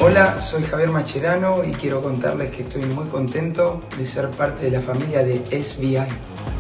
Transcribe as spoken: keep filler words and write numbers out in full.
Hola, soy Javier Mascherano y quiero contarles que estoy muy contento de ser parte de la familia de S B I.